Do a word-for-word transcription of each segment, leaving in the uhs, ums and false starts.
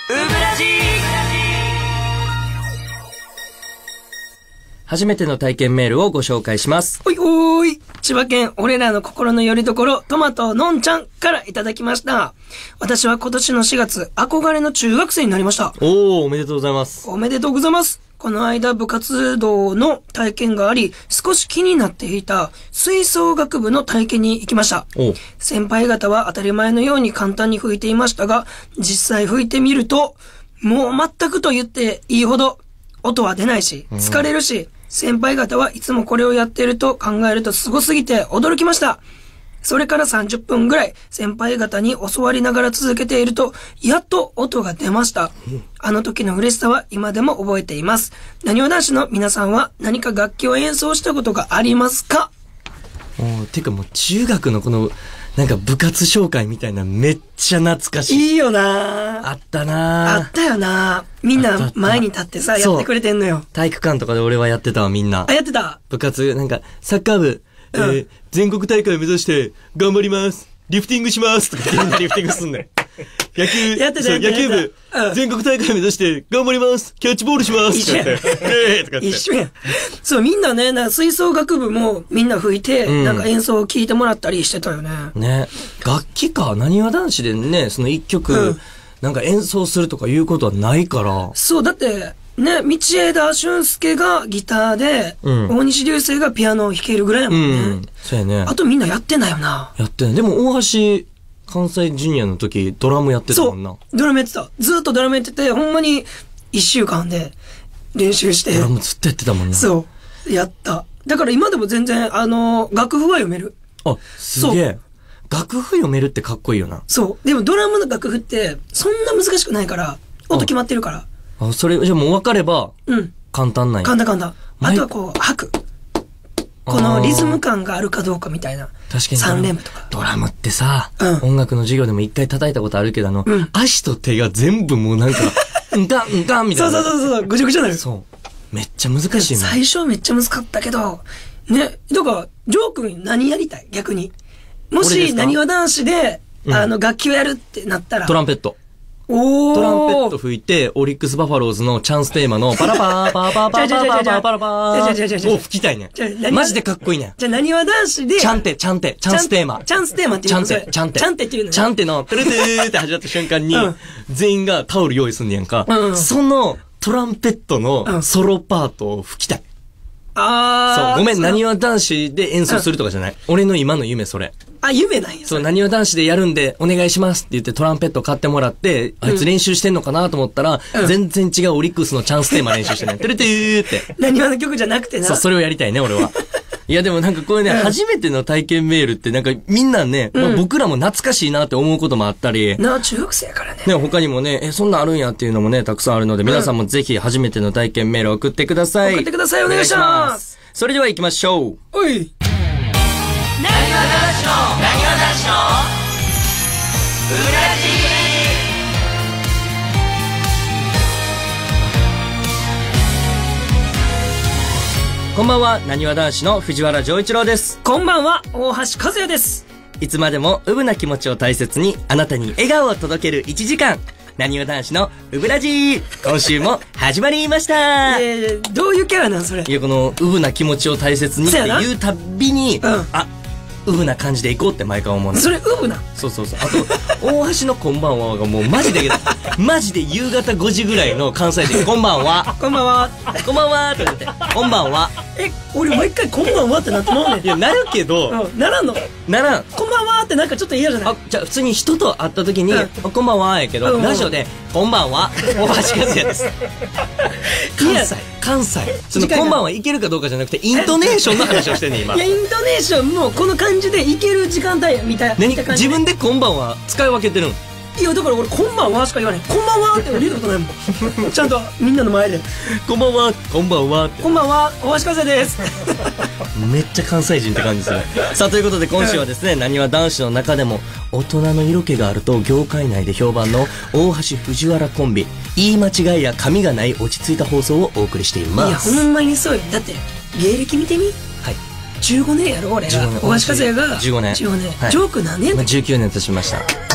ブラジ初めての体験メールをご紹介します。 おいおーい、千葉県俺らの心の拠り所、トマトのんちゃんからいただきました。私は今年のしがつ、憧れの中学生になりました。 おー、おめでとうございます。 おめでとうございます。この間部活動の体験があり、少し気になっていた吹奏楽部の体験に行きました。先輩方は当たり前のように簡単に吹いていましたが、実際吹いてみると、もう全くと言っていいほど音は出ないし、疲れるし、うん、先輩方はいつもこれをやっていると考えるとすごすぎて驚きました。それからさんじゅっぷんぐらい先輩方に教わりながら続けていると、やっと音が出ました。あの時の嬉しさは今でも覚えています。なにわ男子の皆さんは何か楽器を演奏したことがありますか？ おてかもう中学のこのなんか部活紹介みたいなめっちゃ懐かしい。 いいよな。 あったな。 あったよな。みんな前に立ってさ、やってくれてんのよ。 体育館とかで俺はやってたわ、みんな。 あ、やってた。 部活、なんか、サッカー部、うん、えー、全国大会を目指して頑張ります。リフティングしますとかみんなリフティングすんねん。野球、 やってた野球部、うん、全国大会目指して頑張ります。キャッチボールします一緒や。 えーとか一緒や。そう、みんなね、な吹奏楽部もみんな吹いて、うん、なんか演奏を聴いてもらったりしてたよね。 ね。楽器か、なにわ男子でね、その一曲、うん、なんか演奏するとかいうことはないから。 そう、だって、ね、道枝俊介がギターで、うん、大西流星がピアノを弾けるぐらいやもんね。うん、 そうやね。 あとみんなやってないよな。 やってない。でも大橋、関西ジュニアの時、ドラムやってたもんな。 そう、ドラムやってた。ずっとドラムやってて、ほんまに一週間で練習して。 ドラムずっとやってたもんな。 そう。やった。だから今でも全然、あの、楽譜は読める。 あ、すげえ。楽譜読めるってかっこいいよな。 そう。でもドラムの楽譜って、そんな難しくないから、音決まってるから。 あ、それ、じゃあもう分かれば、うん。簡単なんや。 簡単簡単。あとはこう、吐く。このリズム感があるかどうかみたいな。 確かに。 さん連符とか。 ドラムってさ、うん、音楽の授業でも一回叩いたことあるけど、あの、うん、足と手が全部もうなんか、うんかん、うんかんみたいな。 そうそうそうそう、ぐちゃぐちゃなる。 そう。めっちゃ難しいもん。 最初はめっちゃ難かったけど、ね、だから、ジョー君何やりたい逆に。もし、なにわ男子で、うん、あの、楽器をやるってなったら。 トランペット。 おー。 トランペット吹いて、オリックスバファローズのチャンステーマのパラパーパーパーパーパーパーパーパラパーを吹きたいねん。マジでかっこいいねん。 じゃあ、なにわ男子で。 チャンテ、チャンテ、チャンステーマ。 チャンステーマって言うの？ チャンテ、チャンテ。 チャンテって言うの？ チャンテの、トゥルトゥーって始まった瞬間に、全員がタオル用意すんねやんか。そのトランペットのソロパートを吹きたい。 あー。 そう、ごめん、なにわ男子で演奏するとかじゃない。俺の今の夢それ。 あ、夢なんや。 そう、なにわ男子でやるんで、お願いしますって言ってトランペット買ってもらって、あいつ練習してんのかなと思ったら、うん、全然違うオリックスのチャンステーマ練習してね。てるてーって。 なにわの曲じゃなくてな。 そう、それをやりたいね、俺は。いや、でもなんかこれね、うん、初めての体験メールってなんかみんなね、うんまあ、僕らも懐かしいなって思うこともあったり。 なあ、中学生やからね。 ね、他にもね、え、そんなんあるんやっていうのもね、たくさんあるので、皆さんもぜひ初めての体験メールを送ってください。 送ってください、お願いします。 それでは行きましょう。 おい。なにわ男子の、なにわ男子の、ブラジこんばんは、なにわ男子の藤原丈一郎です。 こんばんは、大橋和也です。 いつまでもうぶな気持ちを大切に、あなたに笑顔を届けるいちじかん。なにわ男子のうぶラジー。今週も始まりました。 えー、どういうキャラなんそれ。 いや、このうぶな気持ちを大切にって言うたびに、うん、あ、うぶな感じでいこうって毎回思うの。 それうぶな。 そうそうそう。あと、大橋のこんばんはがもうマジで、マジで夕方ごじぐらいの関西で、こんばんは。 こんばんは。 こんばんはって言って、こんばんは。 え、俺毎回こんばんはってなってまうねん。 いや、なるけど、 うん、ならんのならん。 こんばんはってなんかちょっと嫌じゃない？ あ、じゃあ普通に人と会った時に、うん、こんばんはやけど、うん、ラジオで、こんばんは、大橋和也です。関西、関西。そのこんばんはいけるかどうかじゃなくて、イントネーションの話をしてんねん、今。 いや、イントネーションもこの感じでいける時間帯みたいな。 何自分でこんばんは使い分けてるん？ いや、だから俺、こんばんはしか言わない。こんばんはって言うことないもん。ちゃんとみんなの前で。 こんばんは、こんばんはって。 こんばんは、大橋和也です。 めっちゃ関西人って感じする。さあ、ということで今週はですね、なにわ男子の中でも大人の色気があると業界内で評判の大橋藤原コンビ、言い間違いや髪がない落ち着いた放送をお送りしています。 いや、ほんまにそうよ。だって、芸歴見てみ？ はい。 じゅうごねんやろ、俺が。大橋和也が。 じゅうごねん。 じゅうごねん。ジョーク何年？ じゅうきゅうねんとしました。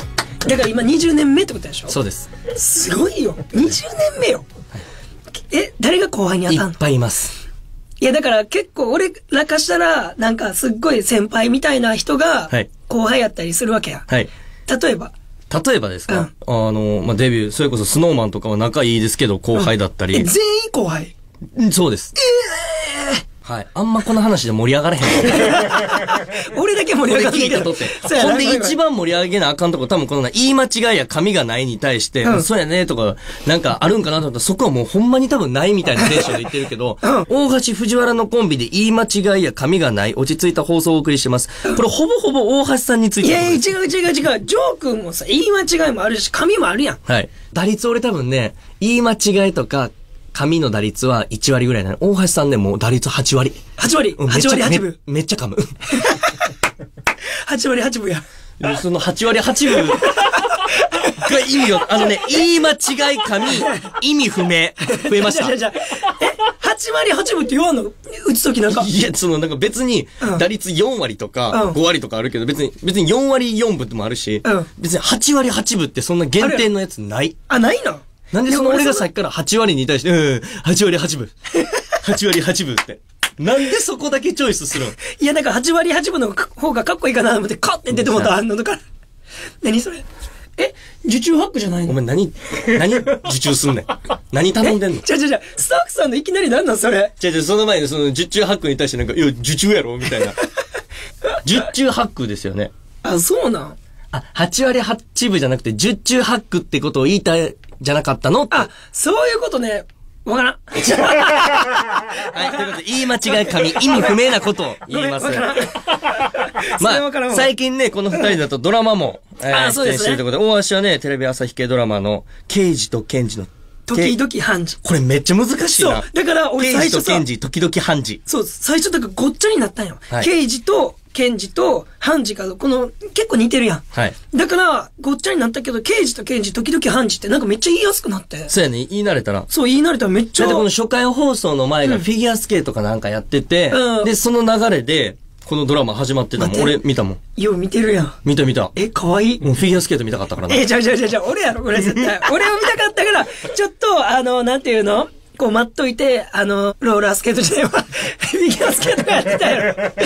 だから今にじゅうねんめってことでしょ。 そうです。 すごいよ。にじゅうねんめよ。え、誰が後輩に当たんの？ いっぱいいます。 いや、だから結構俺らかしたら、なんかすっごい先輩みたいな人が、後輩やったりするわけや。 はい。 例えば。 例えばですか、うん、あの、まあ、デビュー、それこそスノーマンとかは仲いいですけど、後輩だったり。 うん、え、全員後輩？ そうです。ええーはい。あんまこの話で盛り上がらへん。 俺だけ盛り上がって聞いたとって。ほんで一番盛り上げなあかんとこ多分この言い間違いや髪がないに対して、うん、そうやねとか、なんかあるんかなと思ったらそこはもうほんまに多分ないみたいなテンションで言ってるけど、うん、大橋藤原のコンビで言い間違いや髪がない落ち着いた放送をお送りしてます。これほぼほぼ大橋さんについて。 いやいや違う違う違う。ジョー君もさ、言い間違いもあるし、髪もあるやん。 はい。打率俺多分ね、言い間違いとか、髪の打率はいち割ぐらいなの。大橋さんね、もう打率はち割。 はち割、うん、はち割はち分。 め, めっちゃ噛む。 はち割はち分や。 そのはち割はち分が意味を、あのね、言い間違い髪、意味不明。増えました。 じゃじゃえ、はち割はち分って言わんの？打つときなんか。 いや、そのなんか別に、打率よん割とかご割とかあるけど、別に、別によん割よん分もあるし、うん、別にはち割はち分ってそんな限定のやつない。 あ、ないの？ なんでその俺がさっきからはち割に対して、うん、はち割はち分。はち割はち分って。なんでそこだけチョイスするの？いや、だからはち割はち分の方がかっこいいかなと思って、カッて出てもたのとか。何それ？え、受注ハックじゃないの？ お前何、何受注すんねん。何頼んでんの？ じゃじゃじゃスタッフさんのいきなり何なんそれ？ じゃじゃその前にその受注ハックに対してなんか、いや、受注やろみたいな。受注ハックですよね。 あ、そうなん？ あ、はち割はち分じゃなくて、受注ハックってことを言いたい、じゃなかったの？ あ、そういうことね。わからん。 はい、ということで、言い間違い神、意味不明なことを言います。まあ、最近ね、この二人だとドラマも、えー、出演してるということで、大橋はね、テレビ朝日系ドラマの、刑事と検事の、 時々判事。 これめっちゃ難しいな。 そう。だから、俺最初さ。刑事と検事、時々判事。 そう、最初だからごっちゃになったんよ。はい、刑事と、検事と判事が、この、結構似てるやん。 はい。 だから、ごっちゃになったけど、刑事と検事、時々判事ってなんかめっちゃ言いやすくなって。 そうやね、言い慣れたら。 そう、言い慣れたらめっちゃ。 だってこの初回放送の前がフィギュアスケートかなんかやってて、うん、で、その流れで、このドラマ始まってたもん。俺見たもん。 よう見てるやん。 見た見た。 え、かわいい。 もうフィギュアスケート見たかったからな。 え、じゃじゃじゃじゃ俺やろ、これ絶対。俺を見たかったから、ちょっと、あの、なんていうのこう待っといて、あの、ローラースケート時代は、フィギュアスケートやってたやろ。はい。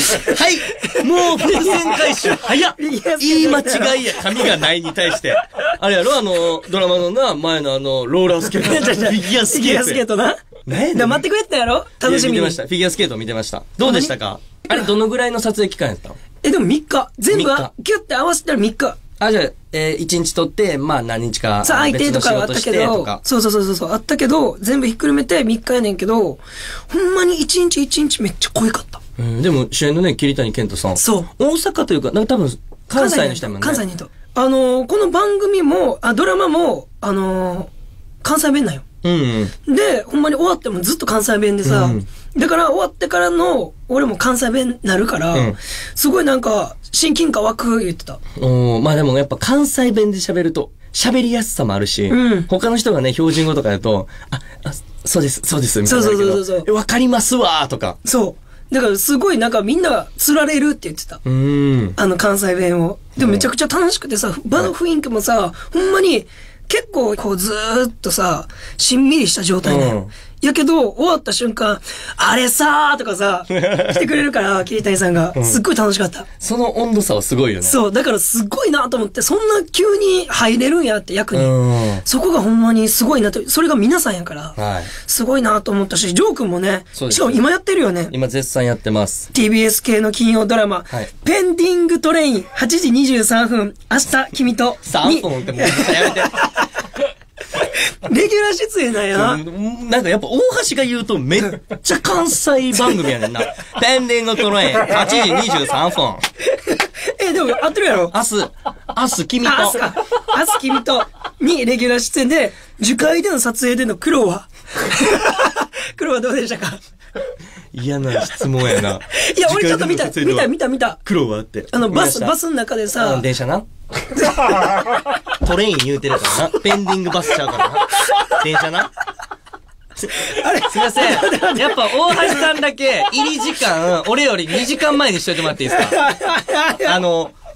もう伏線回収早っ。言い間違いや髪がないに対して。あれやろあの、ドラマのな、前のあの、ローラースケート。フィギュアスケート。フィギュアスケートな。ねえ。だ待ってくれてたやろ楽しみに。 見てました。フィギュアスケート見てました。どうでしたか？あれ、どのぐらいの撮影期間やったの？ え、でもみっか。全部、ギュッて合わせたらみっか。 あ、じゃあ、えー、いちにち撮って、まあ何日か。 さあ、相手とかはあったけど、そうそうそうそう、あったけど、全部ひっくるめてみっかやねんけど、ほんまにいちにちいちにちめっちゃ濃いかった。 うん、でも、主演のね、桐谷健太さん。 そう。 大阪というか、なんか多分、関西の人やもんね。 関西の人。あのー、この番組も、あ、ドラマも、あのー、関西弁なんよ。 うん、 うん。で、ほんまに終わってもずっと関西弁でさ、うん、だから終わってからの、俺も関西弁になるから、うん、すごいなんか、親近感湧く言ってた。 おまあでもやっぱ関西弁で喋ると、喋りやすさもあるし、うん、他の人がね、標準語とかだと、あ、あ、そうです、そうです、みたいな。そうそうそうそう。わかりますわーとか。 そう。だからすごいなんかみんなが釣られるって言ってた。 うん。 あの関西弁を。でもめちゃくちゃ楽しくてさ、場の雰囲気もさ、ほんまに結構こうずーっとさ、しんみりした状態ね。うんやけど、終わった瞬間、あれさーとかさ、来てくれるから、桐谷さんが。すっごい楽しかった。 その温度差はすごいよね。 そう、だからすっごいなと思って、そんな急に入れるんやって役に。そこがほんまにすごいなと、それが皆さんやから、はい、すごいなと思ったし、ジョー君もね、しかも今やってるよね。 今絶賛やってます。 ティービーエス 系の金曜ドラマ、はい、ペンディングトレインはちじにじゅうさんぷん、明日君と。 さんぷんってもう絶対やめて。 レギュラー出演なんやな。 なんかやっぱ大橋が言うとめっちゃ関西番組やねんな。ペンディングトレインはちじにじゅうさんぷん。 え、でも合ってるやろ明日、明日君と。 明日か。明日君とにレギュラー出演で、樹海での撮影での苦労は苦労はどうでしたか？ 嫌な質問やな。 いや、俺ちょっと見た、見た、見た、見た。 苦労はって。 あの、バス、バスの中でさ。 電車な。トレイン言うてるからな。ペンディングバスちゃうからな。電車な。あれすいません。やっぱ大橋さんだけ入り時間、俺よりにじかんまえにしといてもらっていいですか？あの、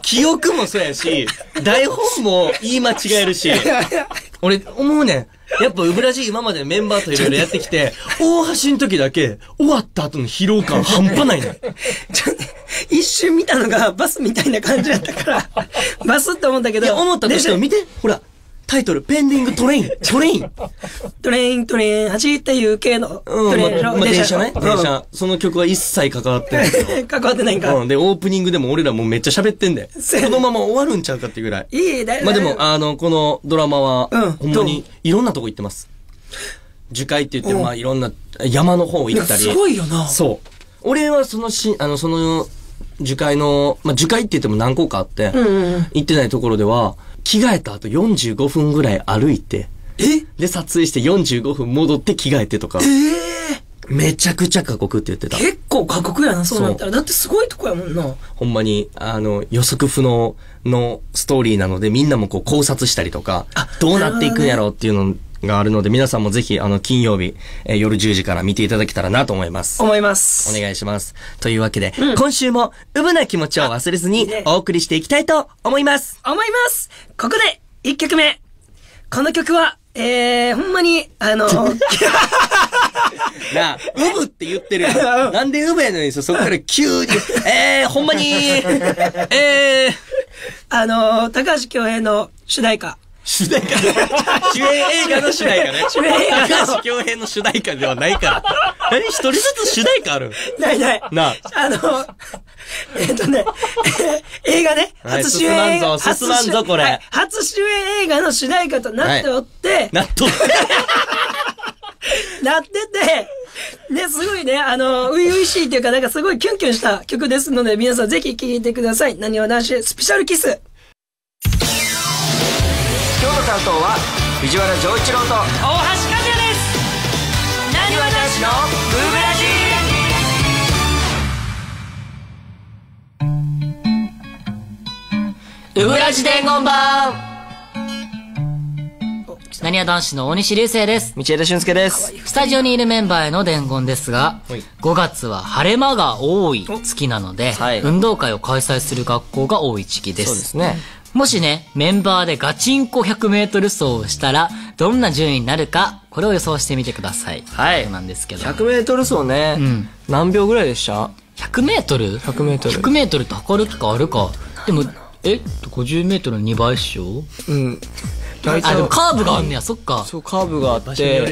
記憶もそうやし、台本も言い間違えるし、俺思うねん。やっぱウブラジ今までメンバーといろいろやってきて、大橋の時だけ終わった後の疲労感半端ないね。 ちょ一瞬見たのがバスみたいな感じだったから、バスって思ったけど。 いや、思ったとしても見て、ほら。タイトル、ペンディングトレイン、トレイン。 トレイン、トレイン、走っていう系の。 うん、ま、まあ、電車ね。電車。その曲は一切関わってない。 関わってないんか。 うん。で、オープニングでも俺らもめっちゃ喋ってんで。このまま終わるんちゃうかっていうぐらい。 いいだよ。 まあ、でも、あの、このドラマは、うん、ほんまに、いろんなとこ行ってます。樹海って言って、まあ、いろんな山の方行ったり。 すごいよな。 そう。俺はそのし、あの、その、樹海の、まあ、樹海って言っても何個かあって、うんうん、行ってないところでは、着替えた後よんじゅうごふんぐらい歩いて、 えで、撮影してよんじゅうごふん戻って着替えてとか。 ええー、めちゃくちゃ過酷って言ってた。 結構過酷やな、そうなったら。だってすごいとこやもんな。 ほんまに、あの、予測不能のストーリーなので、みんなもこう考察したりとか、どうなっていくんやろうっていうのがあるので、皆さんもぜひ、あの、金曜日、えー、夜じゅうじから見ていただけたらなと思います。 思います。 お願いします。というわけで、うん、今週も、うぶな気持ちを忘れずに、お送りしていきたいと思います。 思います。ここで、一曲目。この曲は、えー、ほんまに、あの、 なあ、うぶって言ってるやん。なんでうぶやのにさ、そこから急に、えー、ほんまに、えー、 あの、高橋恭平の主題歌。 主題歌主演映画の主題歌ね。主演映画の。高橋恭平の主題歌ではないから。何一人ずつ主題歌あるないない。 なあ。 あの、えっとね、映画ね。初主演映画。 進まんぞ、進まんぞ、これ、はい。 初主演映画の主題歌となっておって、はい、 なっとって。 なってて、ね、すごいね、あの、初々しいっていうか、なんかすごいキュンキュンした曲ですので、皆さんぜひ聴いてください。なにわ男子スペシャルキス。 今日の担当は藤原丈一郎と大橋和也です。なにわ男子のブーブラジー。 ウブラジ伝言版。なにわ男子の大西流星です。 道枝俊介です。 スタジオにいるメンバーへの伝言ですが、ごがつは晴れ間が多い月なので、はい、運動会を開催する学校が多い時期です。 そうですね。 もしね、メンバーでガチンコひゃくメートル走をしたら、どんな順位になるか、これを予想してみてください。 はい。 そうなんですけど。 ひゃくメートル走ね。うん。何秒ぐらいでした ? ひゃくメートル ?ひゃくメートル。ひゃくメートルって測る気かあるか。でも、えごじゅうメートルのにばいっしょうん。あ、でもカーブがあんねや、そっか。 そう、カーブがあって、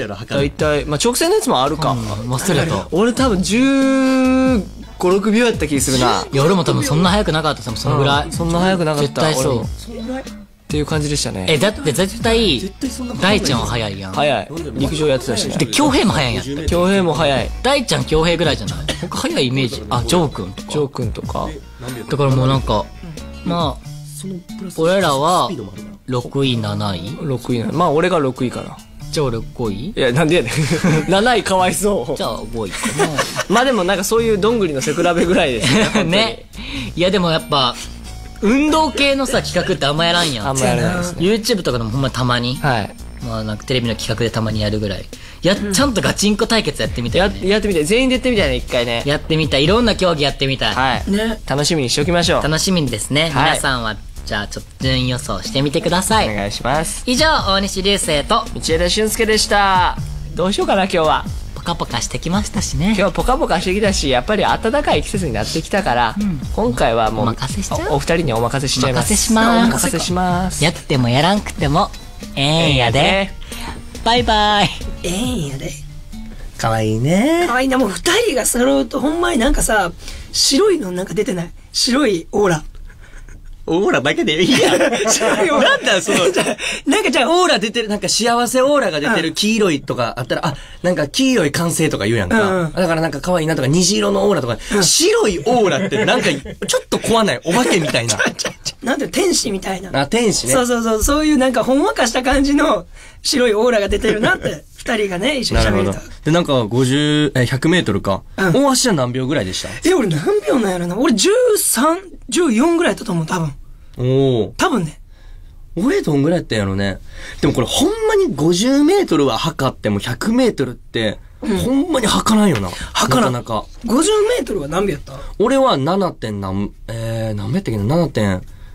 だいたい、まあ直線のやつもあるか。 忘れた。 俺多分じゅうご、ろくびょうやった気するな。 いや、俺も多分そんな速くなかった。多分そのぐらい。 そんな速くなかった。 絶対そう。 っていう感じでしたね。 え、だって絶対、大ちゃんは速いやん。 速い。陸上やってたしね。 で、京平も速いんやって。 京平も速い。 大ちゃん京平ぐらいじゃない他速いイメージ。あ、ジョー君とか。 ジョー君とか。 だからもうなんか、まあ、俺らは、ろくい、なない ? ろくいな。まあ俺がろくいかな。 じゃあ俺ごい？ いや、なんでやねん。なないかわいそう。 じゃあごいかな。 まあでもなんかそういうどんぐりの背比べぐらいですね。 ね。いやでもやっぱ、運動系のさ、企画ってあんまやらんやん。 あんまやらないですね。 YouTube とかでもほんまたまに。はい。まあなんかテレビの企画でたまにやるぐらい。や、ちゃんとガチンコ対決やってみたい、ね。 や、やってみたい。全員でやってみたいね、一回ね。 やってみたい。いろんな競技やってみたい。 はい。ね。楽しみにしておきましょう。 楽しみにですね。はい、皆さんは、じゃあちょっと順位予想してみてください。 お願いします。 以上、大西流星と道枝俊介でした。どうしようかな、今日は。 ポカポカしてきましたしね。 今日はポカポカしてきたし、やっぱり暖かい季節になってきたから、うん、今回はもう、お任せしちゃうお, お二人にお任せしちゃいます。 お任せします。 お任せします。 やってもやらんくても、ええんやで。バイバイ。 ええんやで。 かわいいね。 かわいいな。もう二人が揃うとほんまになんかさ、白いのなんか出てない。白いオーラ。 オーラだけでいいやん。なんだその、なんかじゃあオーラ出てる、なんか幸せオーラが出てる黄色いとかあったら、あ、なんか黄色い完成とか言うやんか。うん、だからなんか可愛いなとか虹色のオーラとか、うん、白いオーラってなんかちょっと怖ないお化けみたいな。 なんて天使みたいな。 あ、天使ね。 そうそうそう、そういうなんかほんわかした感じの白いオーラが出てるなって、二人がね、一緒に喋ると。 で、なんかごじゅう、え、ひゃくメートルか。うん、大橋は何秒ぐらいでした？ え、俺何秒なんやろな。俺じゅうさん、じゅうよんぐらいだったと思う、多分。 おお。 多分ね。 俺どんぐらいやったんやろね。でもこれほんまにごじゅうメートルは測ってもひゃくメートルって、うん、ほんまに測らんよな。 測らん。 なかなか。 ごじゅうメートルは何秒やった？ 俺はななてん何、えー、何秒やったっけな ?なな 点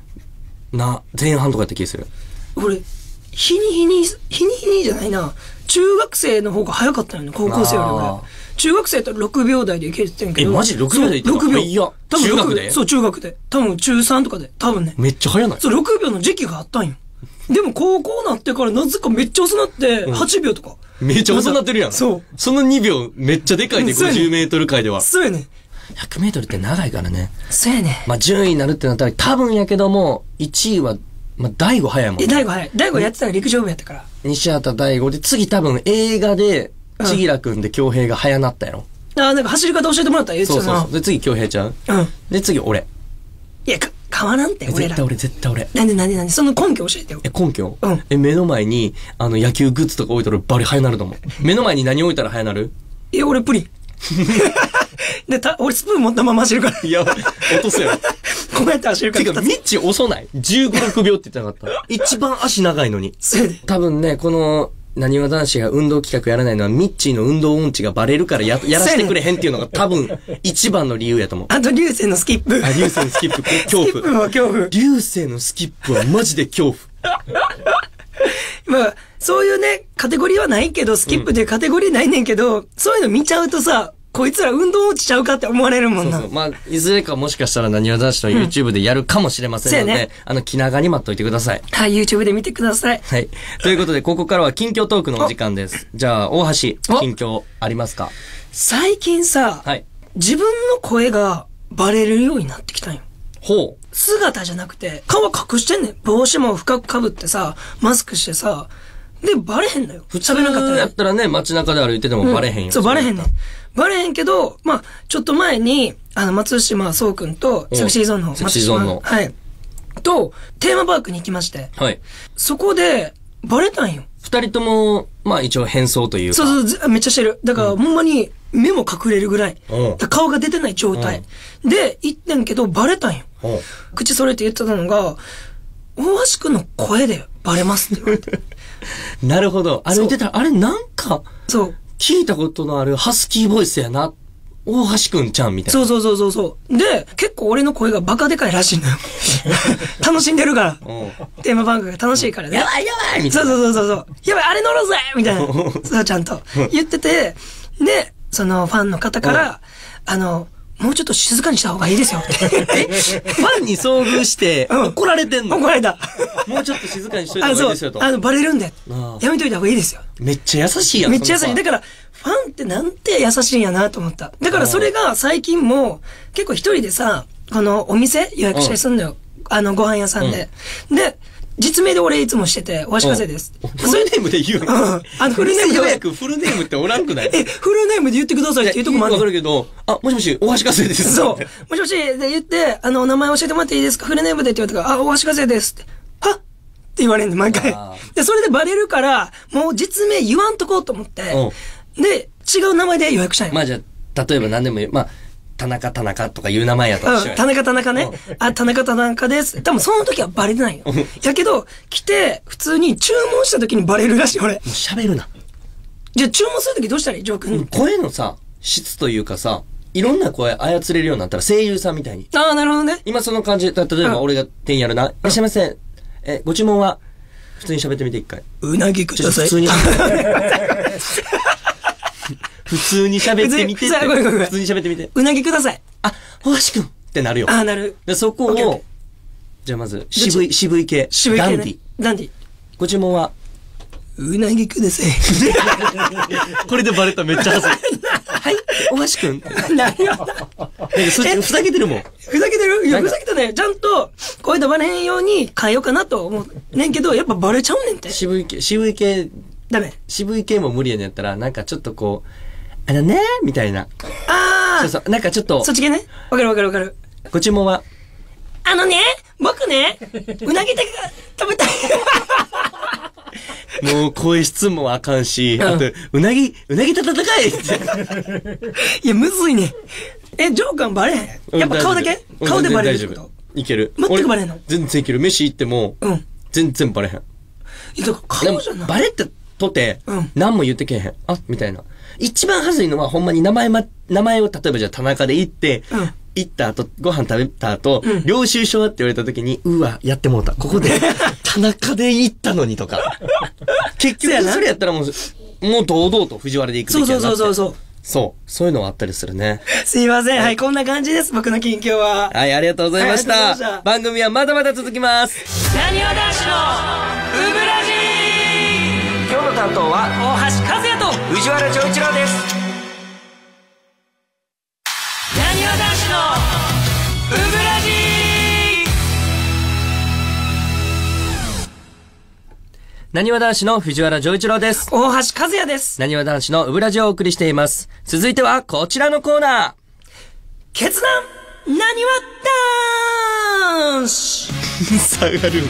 な、前半とかやった気がする。 俺、日に日に、日に日にじゃないな。中学生の方が早かったよね、高校生より俺。中学生とろくびょう台でいけてんけど。 え、マジでろくびょう台いってた？ ろくびょう。 いや、中学で？ そう、中学で。多分中さんとかで。多分ね。 めっちゃ早ない？ そう、ろくびょうの時期があったんよ。でも高校なってからなぜかめっちゃ遅なって、はちびょうとか。 めっちゃ遅なってるやん。 そう。 そのにびょうめっちゃでかいで、ごじゅうメートル界では。 そうやね。 ひゃくメートルって長いからね。 そうやね。 まあ、順位になるってなったら多分やけども、いちいは、まあ、大悟早いもんね。 え、大悟早い。大悟やってたら陸上部やったから。 西畑大悟で、次多分映画で、ちぎらくんで京平が早なったやろ。 ああ、なんか走り方教えてもらったら言ってたな。 そうそうそう。で、次京平ちゃう。 うん。 で、次俺。 いや、か、変わらんって、俺ら。 絶対俺、絶対俺。 なんでなんでなんでその根拠教えてよ。 え、根拠？ うん。 え、目の前に、あの、野球グッズとか置いたらバリ早なると思う。目の前に何置いたら早なる？ いや、俺プリン。で、た、俺スプーン持ったまま走るから。 いや、落とすやろ。 こうやって走るから。 てか、ミッチ遅ない？ じゅうご、ろくびょうって言ってなかった。一番足長いのに。 そうやで。 多分ね、この、なにわ男子が運動企画やらないのは、ミッチーの運動音痴がバレるからや、やらせてくれへんっていうのが多分、一番の理由やと思う。 あと、流星のスキップ。 あ、流星のスキップ、恐怖。 スキップは恐怖。 流星のスキップはマジで恐怖。 まあ、そういうね、カテゴリーはないけど、スキップっていうカテゴリーないねんけど、うん、そういうの見ちゃうとさ、こいつら運動落ちちゃうかって思われるもんな。 そうそう。まあ、いずれかもしかしたらなにわ男子の YouTube でやるかもしれませんので、うんね、あの、気長に待っといてください。 はい、YouTube で見てください。 はい。ということで、ここからは近況トークのお時間です。じゃあ、大橋、近況ありますか？ 最近さ、はい、自分の声がバレるようになってきたんよ。 ほう。 姿じゃなくて、顔隠してんねん。帽子も深く被ってさ、マスクしてさ、で、バレへんのよ。 普通やったらね、街中で歩いててもバレへんよ、 うん。そう、バレへんねん。バレへんけど、まあ、ちょっと前に、あの、松島聡くんと、セクシーゾーンの松島の、はい。と、テーマパークに行きまして。はい。そこで、バレたんよ。 二人とも、まあ一応変装というか。 そうそう、めっちゃしてる。だから、うん、ほんまに、目も隠れるぐらい。顔が出てない状態。で、行ってんけど、バレたんよ。口それって言ってたのが、大橋くんの声でバレますって言われて。 なるほど。歩いてたら、あれなんか、 そう。 聞いたことのあるハスキーボイスやな。大橋くんちゃんみたいな。 そうそうそうそう。で、結構俺の声がバカでかいらしいのよ。楽しんでるから。テーマパークが楽しいからね。 やばいやばいみたいな。 そうそうそうそう。やばい、あれ乗ろうぜみたいな。そう、ちゃんと言ってて、で、そのファンの方から、あの、もうちょっと静かにした方がいいですよって。 ファンに遭遇して、怒られてんの？ 怒られた。 もうちょっと静かにしといた方がいいですよと。 あの、バレるんで。やめといた方がいいですよ。 めっちゃ優しいやん。 めっちゃ優しい。だから、ファンってなんて優しいんやなと思った。だからそれが最近も、結構一人でさ、このお店予約したりすんのよ。あの、ご飯屋さんで。で、実名で俺いつもしてて、おわしかせです。 フルネームで言うの？うん。 あの、フルネームで。 予約フルネームっておらんくない？ え、フルネームで言ってくださいって言うとこもある。 わかるけど、あ、もしもし、おわしかせです。 そう。もしもし、で言って、あの、お名前教えてもらっていいですか？フルネームでって言われたから、あ、おわしかせですって。はっって言われんねん、毎回。で、それでバレるから、もう実名言わんとこうと思って、で、違う名前で予約したんよ。 まあじゃあ、例えば何でもいい。まあ、田中田中とかいう名前やとうん、田中田中ね。あ、田中田中です。多分その時はバレてないよ。やけど、来て、普通に注文した時にバレるらしい、俺。もう喋るな。 じゃあ注文する時どうしたらいい？ジョー君。 声のさ、質というかさ、いろんな声操れるようになったら声優さんみたいに。 ああ、なるほどね。 今その感じで、例えば俺が店員やるな。いらっしゃいませ。え、ご注文は、普通に喋ってみて一回。 うなぎください。 普通に。普通に喋ってみてって。普通に喋ってみて。 うなぎください。 あ、大橋くんってなるよ。 あ、なる。 で、そこを、じゃあまず、渋い、渋い系。 渋い系。 ダンディ。 ダンディ。 ご注文は、 うなぎください。 これでバレたらめっちゃ恥ずい。はい、大橋くん。 なるよ。 ふざけてるもん。 ふざけてるいや、ふざけてね。ちゃんと、声でバレへんように変えようかなと思うねんけど、やっぱバレちゃうねんって。 渋い系、渋い系。 ダメ。 渋い系も無理やねんやったら、なんかちょっとこう、あのねみたいな。 ああ。 そうそう、なんかちょっと。 そっち系ね。わかるわかるわかる。 ご注文は、 あのね、僕ね、うなぎ手が食べたい。 もう声質もあかんし、あと、うなぎ、うなぎたたたかいって。 いや、むずいね。え、ジョーカーバレへん？やっぱ顔だけ？顔でバレるってこと？ いける。 全くバレへんの？ 全然いける。飯行っても、うん。全然バレへん。 いや、だから顔じゃない。 バレってとて、うん。何も言ってけへん。あ、みたいな。一番はずいのは、ほんまに名前ま、名前を例えばじゃあ田中で言って、うん。 行った後、ご飯食べた後、うん、領収書って言われた時に、うわ、やってもうた。ここで、田中で行ったのにとか。結局、それやったらもう、もう堂々と藤原で行くべきやなって。 そうそうそうそう。 そう。そういうのはあったりするね。 すいません。はい、はい、こんな感じです。僕の近況は。 はい、ありがとうございました。はい、した番組はまだまだ続きます。 なにわ男子のウブラジー。 今日の担当は、 大橋和也と藤原丈一郎です。 なにわ男子のウブラジー。 なにわ男子の藤原丈一郎です。 大橋和也です。 なにわ男子のウブラジをお送りしています。続いてはこちらのコーナー。 決断なにわ男子。 下がる。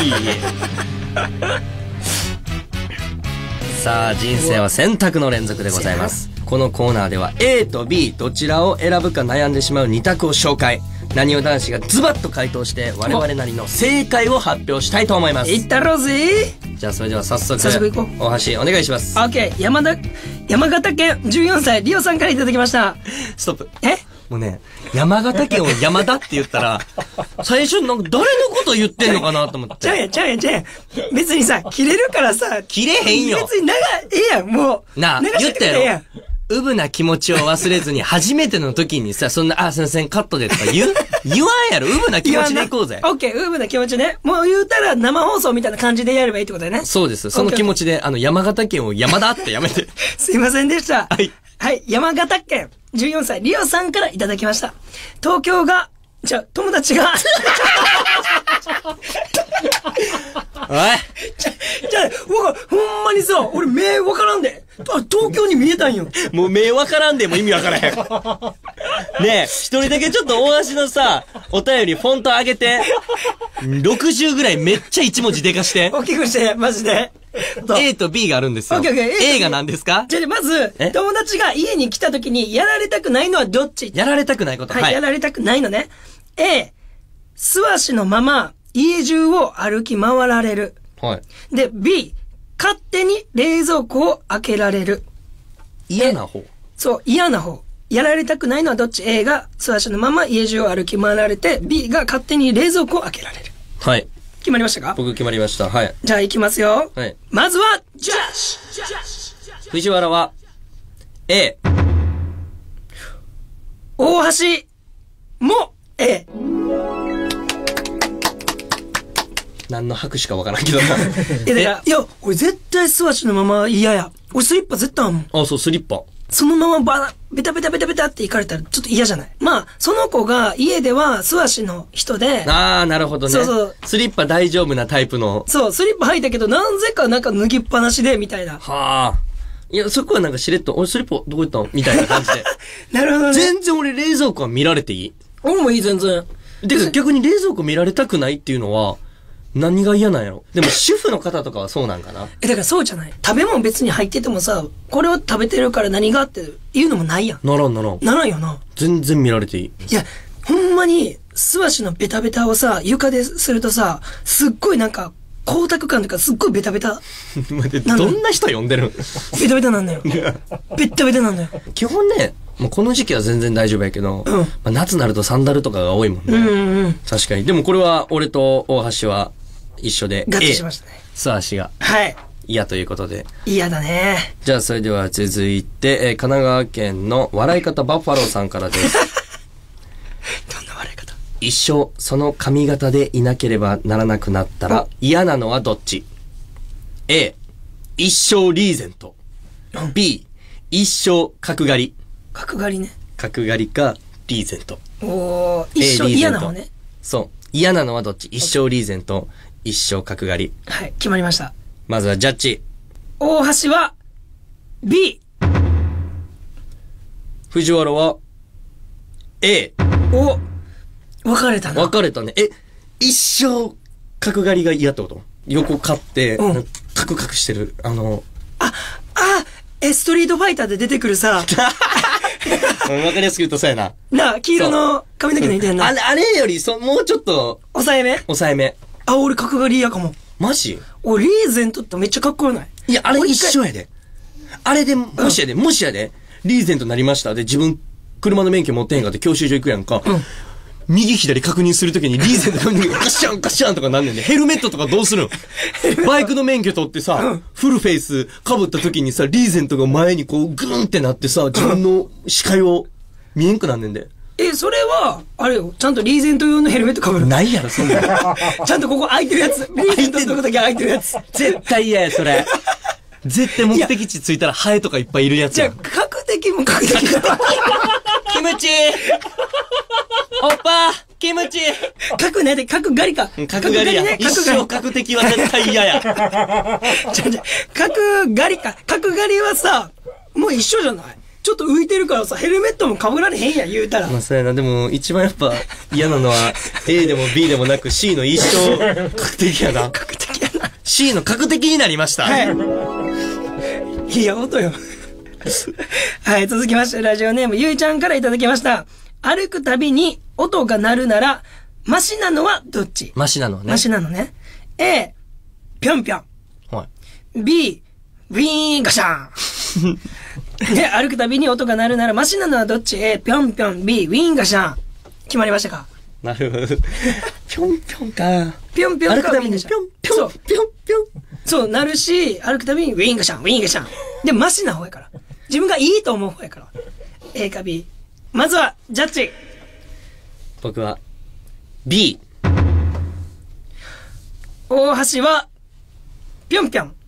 さあ、人生は選択の連続でございます。このコーナーでは A と B どちらを選ぶか悩んでしまうに択を紹介。なにわ男子がズバッと回答して我々なりの正解を発表したいと思います。 いったろうぜ。 じゃあそれでは早速早速行こう。 大橋お願いします。 オッケー。山田山形県じゅうよんさいリオさんからいただきました。 ストップ。 えもうね、山形県を山田って言ったら最初なんか誰のこと言ってんのかなと思って。 ちゃうやんちゃうやんちゃうやん。別にさ切れるからさ切れへんよ。 別に長いええやんもう。 なあ言ったやろ。うぶな気持ちを忘れずに、初めての時にさ、そんな、あ、すいません、カットでとか言う言わんやろ。うぶな気持ちでいこうぜ。 オッケー、うぶな気持ちね。もう言うたら生放送みたいな感じでやればいいってことだよね。 そうです。その気持ちで、あの、山形県を山田ってやめて。 すいませんでした。 はい。 はい、山形県じゅうよんさいリオさんからいただきました。東京が、じゃあ、友達が。 おいじゃ、じゃあ、わか、ほんまにさ、俺目わからんで。あ、東京に見えたんよ。 もう目わからんでも意味わからへん。ねえ、一人だけちょっと大橋のさ、お便りフォント上げて、ろくじゅうぐらいめっちゃ一文字でかして。 大きくして、マジで。 A と B があるんですよ。 オッケーオッケー。 A が何ですか？ じゃあ、まず、友達が家に来た時にやられたくないのはどっち？ やられたくないこと。 はい、はい、やられたくないのね。A、素足のまま家中を歩き回られる。 はい。 で、B、勝手に冷蔵庫を開けられる。 嫌な方。 そう、嫌な方。やられたくないのはどっち？ A が素足のまま家中を歩き回られて、B が勝手に冷蔵庫を開けられる。 はい。 決まりましたか？ 僕決まりました。はい。 じゃあ行きますよ。 はい。 まずは、ジャッジ藤原は、A。 大橋も A。 何の拍手かわからんけどな。 え、だから、いや、俺絶対素足のまま嫌や。俺スリッパ絶対あんもん。 あ、そう、スリッパ。 そのままば、ベタベタベタベタって行かれたらちょっと嫌じゃない？まあ、その子が家では素足の人で。 ああ、なるほどね。 そうそう。 スリッパ大丈夫なタイプの。 そう、スリッパ履いたけど、なぜかなんか脱ぎっぱなしで、みたいな。 はあ。いや、そこはなんかしれっと、俺スリッパどこ行ったのみたいな感じで。 なるほどね。 全然俺冷蔵庫は見られていい？ 俺もいい、全然。 で、逆に冷蔵庫見られたくないっていうのは、何が嫌なんやろ？でも主婦の方とかはそうなんかな？ え、だからそうじゃない？食べ物別に入っててもさ、これを食べてるから何がって言うのもないやん。 ならんならん。 ならんよな。 全然見られていい。 いや、ほんまに、素足のベタベタをさ、床でするとさ、すっごいなんか、光沢感とかすっごいベタベタ。 待って、どんな人呼んでるん？ ベタベタなんだよ。ベタベタなんだよ。 基本ね、もうこの時期は全然大丈夫やけど、うんまあ、夏になるとサンダルとかが多いもんね。 うんうんうん。 確かに。でもこれは俺と大橋は一緒で。 合致しましたね。 素足が。 はい。 嫌ということで。 嫌だね。 じゃあそれでは続いて、えー、神奈川県の笑い方バッファローさんからです。 どんな笑い方？ 一生その髪型でいなければならなくなったら嫌なのはどっち？ A、一生リーゼント。B、一生角刈り。 角刈りね。 角刈りかリーゼント。 おー、一生嫌なのね。 そう。嫌なのはどっち？一生リーゼント、一生角刈り。 はい、決まりました。 まずはジャッジ。 大橋は B。 藤原は A。 お、分かれたな。 分かれたね。え、一生角刈りが嫌ってこと？横刈って、うん、カクカクしてる。あの、 あ、あ、え、ストリートファイターで出てくるさ。 わかりやすく言うとそうやな。 なあ、黄色の髪の毛の似てんな。 あれ、あれよりそ、もうちょっと。 抑えめ抑えめ。 あ、俺角刈り嫌かも。 マジ？ 俺リーゼントってめっちゃかっこよない？ いや、あれ一緒やで。あれで、もしやで、もしやで、リーゼントなりました。で、自分、 車の免許持ってへんかって教習所行くやんか。うん、右左確認するときにリーゼント確認ガッシャンガッシャンとかなんねんね。ヘルメットとかどうするん？バイクの免許取ってさ、うん、フルフェイス被ったときにさ、リーゼントが前にこうグーンってなってさ、自分の視界を見えんくなんねんで。 え、それは、あれよ、ちゃんとリーゼント用のヘルメット被る。 ないやろ、そんなの。 ちゃんとここ開いてるやつ。リーゼントのとこだけ開いてるやつ。 絶対嫌や、それ。絶対目的地着いたらハエとかいっぱいいるやつじゃあ、確定も確定。 キムチおっぱキムチ角ねで、角狩りか。 角狩りや。一生角敵は絶対嫌や。 じゃじゃ、角狩りか。角狩りはさ、もう一緒じゃない？ちょっと浮いてるからさ、ヘルメットも被られへんやん、言うたら。 まあ、そうやな。でも、一番やっぱ嫌なのは、A でも B でもなく C の一生確敵やな。 確敵やな。 C の確敵になりました。 はい。いや、音よ。はい、続きまして、ラジオネーム、ゆいちゃんからいただきました。歩くたびに音が鳴るなら、マシなのはどっち？ マシなのね。 マシなのね。A、ぴょんぴょん。 はい。 B、ウィーンガシャーン。で、歩くたびに音が鳴るなら、マシなのはどっち？ A、ぴょんぴょん。B、ウィーンガシャーン。決まりましたか？ なるほど。ぴょんぴょんか。 ぴょんぴょんか。 歩くたびにぴょんぴょん。ぴょんぴょん。 そう、なるし、歩くたびにウィーンガシャン、ウィーンガシャン。で、マシな方やから。自分がいいと思う方やから。A か B。まずは、ジャッジ。 僕は、B。 大橋は、ぴょんぴょん。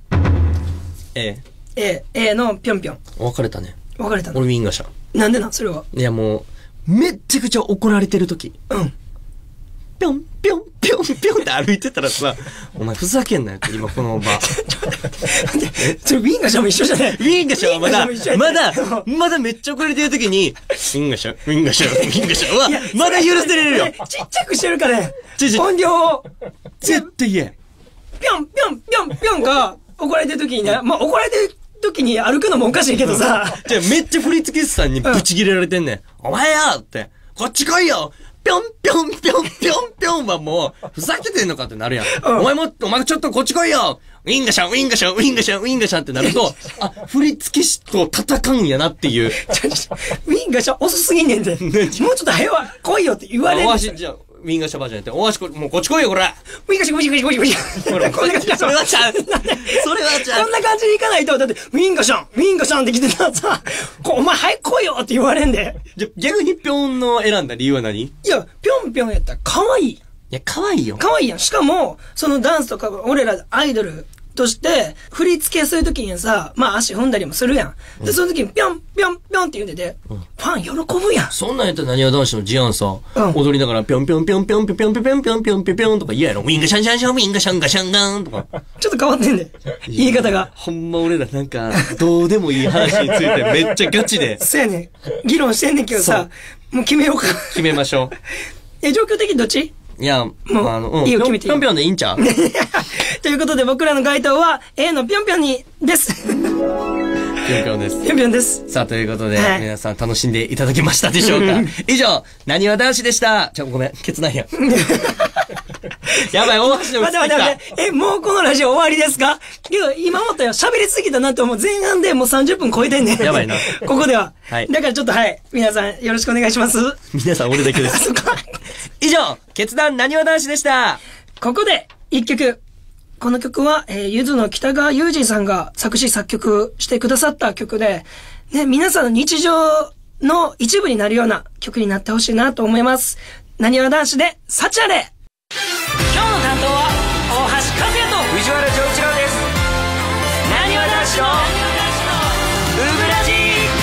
A。 A、A のぴょんぴょん。 分かれたね。 分かれたの。 俺ウィーンガシャン。 なんでなんそれは。 いやもう、めっちゃくちゃ怒られてる時。 うん。 ぴょんぴょんぴょんぴょんって歩いてたらさ、お前ふざけんなよって今この場。 それウィーンガシャンも一緒じゃない？ウィーンガシャンはまだ、まだ、まだめっちゃ遅れてる時に、ウィーンガシャン、ウィーンガシャン、ウィーンガシャンは、まだ許せれるよ。 ちっちゃくしてるからね。音量を。 絶対言え。 ぴょんぴょんぴょんぴょんが怒られてる時にね、まあ怒られてる時に歩くのもおかしいけどさ。 じゃあめっちゃ振り付け師さんにブチ切れられてんねん。お前やって、こっち来いよぴょんぴょんぴょんぴょんぴょんはもう、ふざけてんのかってなるやん。うん、お前も、お前ちょっとこっち来いよウィンガシャン、ウィンガシャン、ウィンガシャン、ウィンガシャンってなると、あ、振り付け師と戦うんやなっていう。ウィンガシャン遅すぎんねんで。もうちょっと早わ、来いよって言われる。 おし、じゃあ、ウィンガシャンバージョンやって、おわしこ、もうこっち来いよ、こらウィンガシャン、ウィンガシャン、ウィンガシャン。ほら、こんな感じ。 それはちゃう。それはちゃう。 こんな感じにいかないと、だって、ウィンガシャン、ウィンガシャンって来てたらさ、こお前早く来いよって言われんで。 じゃ、逆にぴょんの選んだ理由は何？ いや、ぴょんぴょんやったら可愛い。いや、可愛いよ。 可愛いやん。しかも、そのダンスとか、俺らアイドルとして、振り付けするときにさ、まあ足踏んだりもするやん。で、その時にぴょんぴょんぴょんって言うんでて、うん、ファン喜ぶやん。 そんなんやったら何わ男子のジアンさ、うん、踊りながらぴょんぴょんぴょんぴょんぴょんぴょんぴょんぴょんぴょんぴょんぴょんぴょんとか嫌やろ。ウィンガシャンシャンシャン、ウィンガシャンガシャンガンとか。 ちょっと変わってんね。言い方が。 ほんま俺らなんか、どうでもいい話についてめっちゃガチで。 そうやね。議論してんねんけどさ、もう決めようか。 決めましょう。 え、状況的にどっち？ いや、もう、あの、うん、 いいよ、決めていい。 ぴょんぴょんでいいんちゃうということで僕らの回答は A のぴょんぴょんにです。ぴょんぴょんです。 ぴょんぴょんです。 さあ、ということで、はい、皆さん楽しんでいただけましたでしょうか以上、なにわ男子でした。ちょ、ごめん、ケツないや。やばい、大橋の待って待って待って。え、もうこのラジオ終わりですか？けど、今もったよ。喋りすぎたなって思う。前半でもうさんじゅっぷん超えてんねん。 やばいな。 ここでは。 はい。 だからちょっとはい。皆さんよろしくお願いします。 皆さん俺だけです。以上、決断なにわ男子でした。 ここで、一曲。この曲は、えー、ゆずの北川悠仁さんが作詞作曲してくださった曲で、ね、皆さんの日常の一部になるような曲になってほしいなと思います。なにわ男子で、サチアレ。今日の担当は、大橋和也と藤原丈一郎です。 なにわ男子の、ウブラジ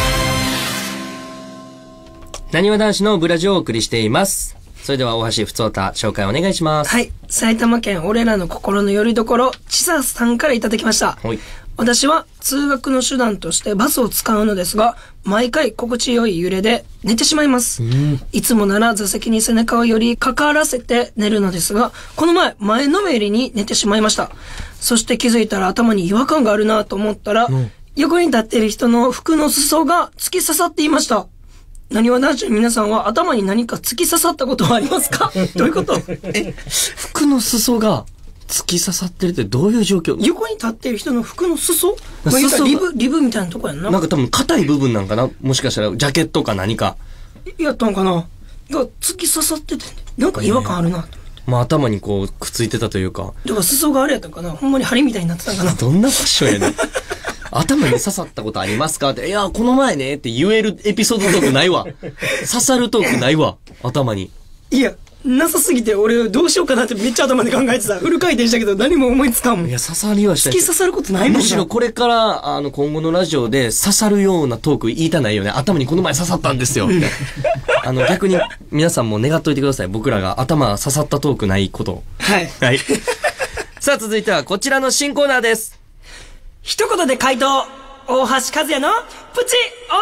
ー。なにわ男子のブラジをお送りしています。それでは大橋ふつおた紹介お願いします。 はい。埼玉県俺らの心の拠り所、ちささんからいただきました。 はい。 私は通学の手段としてバスを使うのですが、毎回心地よい揺れで寝てしまいます。うん、いつもなら座席に背中をよりかからせて寝るのですが、この前、前のめりに寝てしまいました。そして気づいたら頭に違和感があるなと思ったら、うん、横に立っている人の服の裾が突き刺さっていました。なにわ男子の皆さんは頭に何か突き刺さったことはありますか？どういうこと？ え、服の裾が突き刺さってるってどういう状況？ 横に立ってる人の服の裾？裾リブ、リブみたいなとこやんな。 なんか多分硬い部分なんかな？もしかしたらジャケットか何か。 やったんかな。いや、突き刺さってて、なんか違和感あるな。 まあ頭にこうくっついてたというか。 だから裾があれやったんかな。ほんまに針みたいになってたんかな。 どんなファッションやねん。頭に刺さったことありますかって、いや、この前ねって言えるエピソードトークないわ。刺さるトークないわ。頭に。 いや、なさすぎて俺どうしようかなってめっちゃ頭で考えてた。フル回転したけど何も思いつかんもん。 いや、刺さりはしたい。 突き刺さることないもんな。 むしろこれから、あの、今後のラジオで刺さるようなトーク言いたないよね。頭にこの前刺さったんですよ。あの、逆に皆さんも願っといてください。僕らが頭刺さったトークないことを。 はい。 はい。さあ、続いてはこちらの新コーナーです。 一言で回答。大橋和也のプチ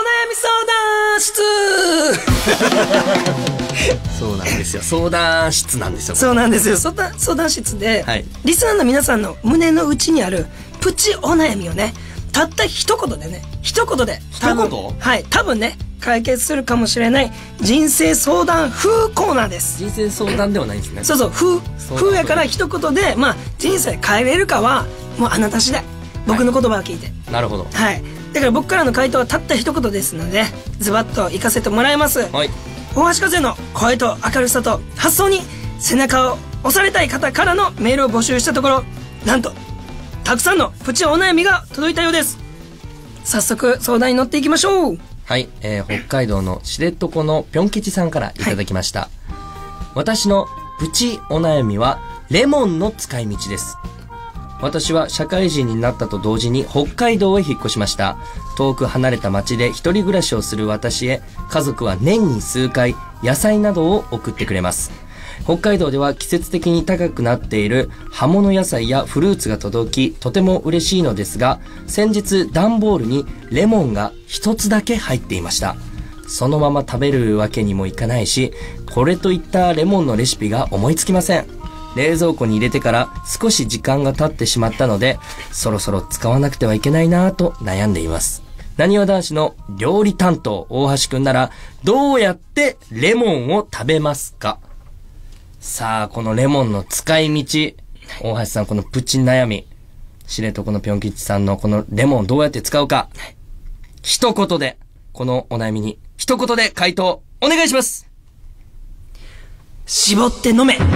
お悩み相談室。 そうなんですよ。相談室なんですよ。 そうなんですよ。相談、相談室で、 はい、 リスナーの皆さんの胸の内にあるプチお悩みをね、たった一言でね、一言で、 一言？ はい、多分ね、解決するかもしれない人生相談風コーナーです。 人生相談ではないんですね。 そうそう、風、風やから一言で、まあ、人生変えれるかは、もうあなた次第。僕の言葉を聞いて、 はい、なるほど。 はい。だから僕からの回答はたった一言ですので、ズバッと行かせてもらいます。 はい。 大橋和也の声と明るさと発想に背中を押されたい方からのメールを募集したところ、なんとたくさんのプチお悩みが届いたようです。早速相談に乗っていきましょう。 はい、えー、北海道の知床のぴょん吉さんからいただきました、はい、私のプチお悩みはレモンの使い道です。私は社会人になったと同時に北海道へ引っ越しました。遠く離れた町で一人暮らしをする私へ、家族は年に数回野菜などを送ってくれます。北海道では季節的に高くなっている葉物野菜やフルーツが届き、とても嬉しいのですが、先日段ボールにレモンが一つだけ入っていました。そのまま食べるわけにもいかないし、これといったレモンのレシピが思いつきません。冷蔵庫に入れてから少し時間が経ってしまったので、そろそろ使わなくてはいけないなぁと悩んでいます。なにわ男子の料理担当大橋くんならどうやってレモンを食べますか？さあ、このレモンの使い道、大橋さんこのプチ悩み、知床のぴょん吉さんのこのレモンどうやって使うか、一言でこのお悩みに一言で回答お願いします。 絞って飲め。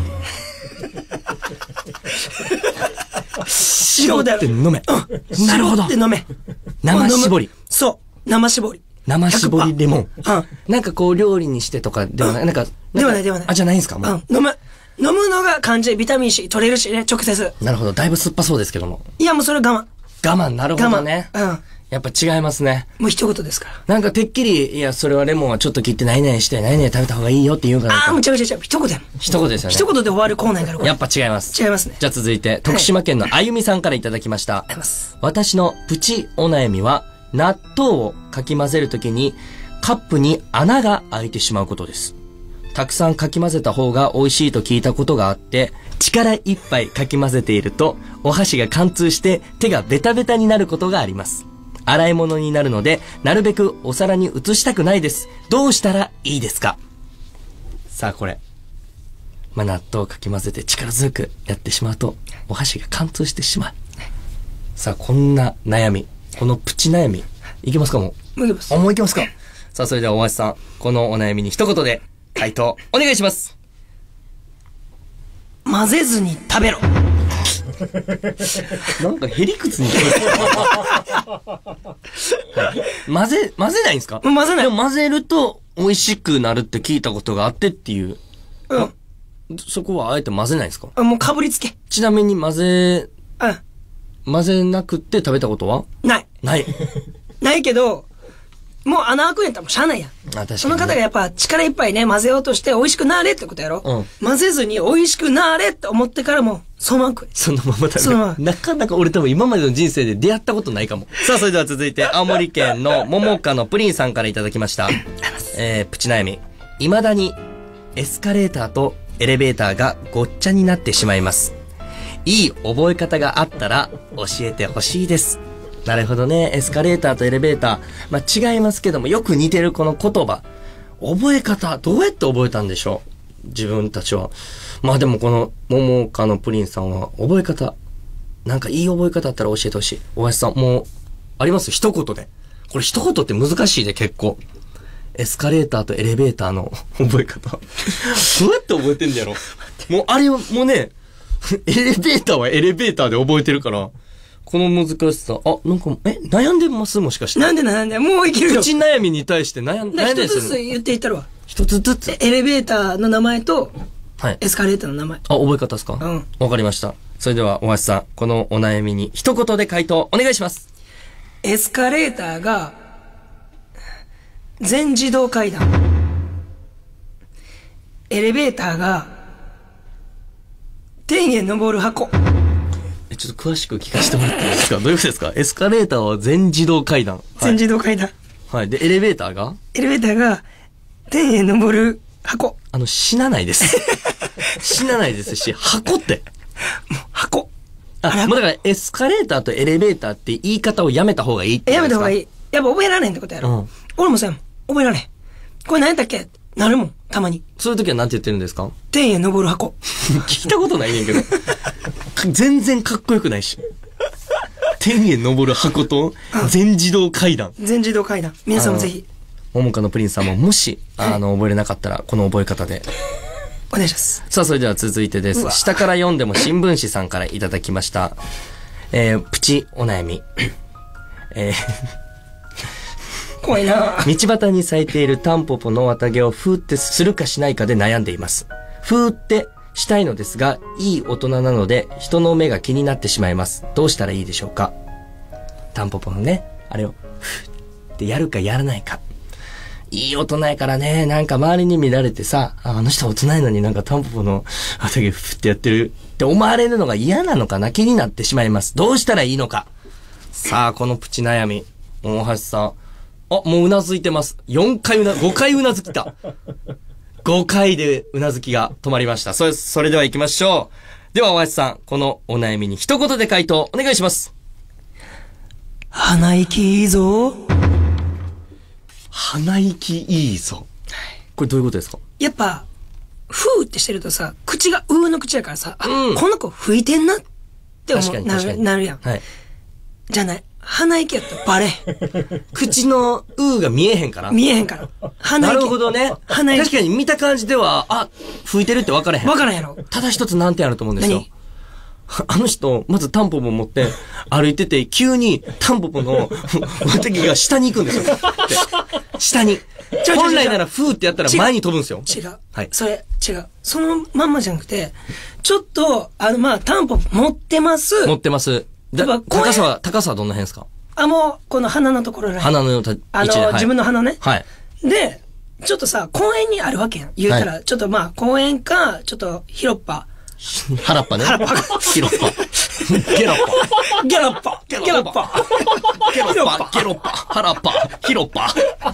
絞って飲め。 うん。なるほど。絞って飲め。 生絞り。 そう。生絞り。 生絞りレモン。 うん。 なんかこう料理にしてとかではない。なんか。 ではないではない。 あ、じゃないんですか？もう。うん。飲む。飲むのが感じ、ビタミン C 取れるしね、直接。 なるほど。だいぶ酸っぱそうですけども。 いや、もうそれ我慢。 我慢、なるほどね。 我慢。うん。 やっぱ違いますね。 もう一言ですから。 なんかてっきり、いや、それはレモンはちょっと切って何々して、何々食べた方がいいよって言うから。 ああ、もう違う違う違う。一言やもん。 一言ですよね。 一言で終わるコーナーからこれ。 やっぱ違います。 違いますね。 じゃあ続いて、徳島県のあゆみさんからいただきました。 ありがとうございます。 私のプチお悩みは、納豆をかき混ぜるときに、カップに穴が開いてしまうことです。たくさんかき混ぜた方が美味しいと聞いたことがあって、力いっぱいかき混ぜていると、お箸が貫通して手がベタベタになることがあります。洗い物になるので、なるべくお皿に移したくないです。どうしたらいいですか？さあこれ。まあ、納豆をかき混ぜて力強くやってしまうと、お箸が貫通してしまう。さあこんな悩み、このプチ悩み、いけますかもう？ いけます。 あ、もういけますか？さあそれでは大橋さん、このお悩みに一言で回答お願いします。 混ぜずに食べろ。 なんかへりくつに聞こえる。はい、混ぜ、混ぜないんですか？ 混ぜない。 でも混ぜると美味しくなるって聞いたことがあってっていう。 うん。 そこはあえて混ぜないんですか？ あ、もうかぶりつけ。 ちなみに混ぜ、 うん。 混ぜなくって食べたことは？ ない。 ない。 ないけど、もう穴開くんやったらもうしゃあないやん。 あ、確かにね。 その方がやっぱ力いっぱいね、混ぜようとして美味しくなれってことやろ？ うん。 混ぜずに美味しくなれって思ってからも、そのまま食え。 そのまま食べる。 そのまま。 なかなか俺多分今までの人生で出会ったことないかも。さあそれでは続いて、青森県の桃花のプリンさんからいただきました。えー、プチ悩み。未だにエスカレーターとエレベーターがごっちゃになってしまいます。いい覚え方があったら教えてほしいです。なるほどね。エスカレーターとエレベーター。まあ、違いますけども、よく似てるこの言葉。覚え方、どうやって覚えたんでしょう？自分たちは。まあでもこの、桃花のプリンさんは、覚え方。なんかいい覚え方あったら教えてほしい。大橋さん、もう、あります？一言で。これ一言って難しいで結構。 エスカレーターとエレベーターの覚え方。どうやって覚えてんだやろ。もうあれはもうね、エレベーターはエレベーターで覚えてるから、この難しさ、あ、なんか、え、悩んでますもしかして。 なんで悩んでもういけるよ。 口悩みに対して悩んで悩んでるんですよね。 一つずつ言っていったるわ。 一つずつ。 エレベーターの名前と、 はい。 エスカレーターの名前。 あ、覚え方ですか？うん。わかりました。それでは、大橋さん、このお悩みに一言で回答お願いします。 エスカレーターが、全自動階段。エレベーターが、天へ昇る箱。 え、ちょっと詳しく聞かせてもらっていいですか？どういうことですか？エスカレーターは全自動階段。はい、 全自動階段。 はい。で、エレベーターがエレベーターが、天へ昇る箱。 あの、死なないです。死なないですし、箱って。 もう、箱。 あ、もうだから、エスカレーターとエレベーターって言い方をやめた方がいいってやめた方がいい。やっぱ覚えられへんってことやろ。うん、俺もさ、覚えられへん。これ何やったっけなるもん、たまに。 そういう時は何て言ってるんですか？ 天へ昇る箱。 聞いたことないねんけど。全然かっこよくないし。天へ昇る箱と全自動階段。 全自動階段。皆さんもぜひ。 ももかのプリンさんももし、あの、覚えれなかったら、この覚え方で。 お願いします。 さあ、それでは続いてです。下から読んでも新聞紙さんからいただきました。えー、プチお悩み。えー、 怖いな。 道端に咲いているタンポポの綿毛をふーってするかしないかで悩んでいます。ふーってしたいのですが、いい大人なので人の目が気になってしまいます。どうしたらいいでしょうか？タンポポのね、あれをふーってやるかやらないか。いい大人やからね、なんか周りに見られてさ、あ, あの人大人やのになんかタンポポの綿毛ふーってやってるって思われるのが嫌なのかな、気になってしまいます。どうしたらいいのか。さあ、このプチ悩み、大橋さん。あ、もううなずいてます。よんかいうな、ごかいうなずきた。ごかいでうなずきが止まりました。それ、それでは行きましょう。では、大橋さん、このお悩みに一言で回答お願いします。 鼻息いいぞ。 鼻息いいぞ。これどういうことですか？ やっぱ、ふーってしてるとさ、口が上の口やからさ、あ、うん、この子吹いてんなって思う、なる、なるやん。はい。じゃない。鼻息やったらバレん。 口のうーが見えへんから。 見えへんから。 鼻息。なるほどね。鼻息。確かに見た感じでは、あ、吹いてるって分からへん。 分からへんやろ。 ただ一つ難点あると思うんですよ。あの人、まずタンポポ持って歩いてて、急にタンポポの綿毛が下に行くんですよ。下に。本来ならフーってやったら前に飛ぶんですよ。 違う。はい。それ、違う。そのまんまじゃなくて、ちょっと、あの、まあ、タンポポ持ってます。 持ってます。だ高さは、高さはどんな辺ですか？ あ、もう、この鼻のところらへん。 鼻の位置で。 あの、はい、自分の鼻ね。 はい。 で、ちょっとさ、公園にあるわけやん。言うたら、はい、ちょっとまあ、公園か、ちょっと広っぱ。 腹っぱね。 腹っぱ。 広っぱ。ゲロッパ。 ゲロッパ。 ゲロッパ。ゲロッパ。ゲロッパ。腹っぱ。広っぱ。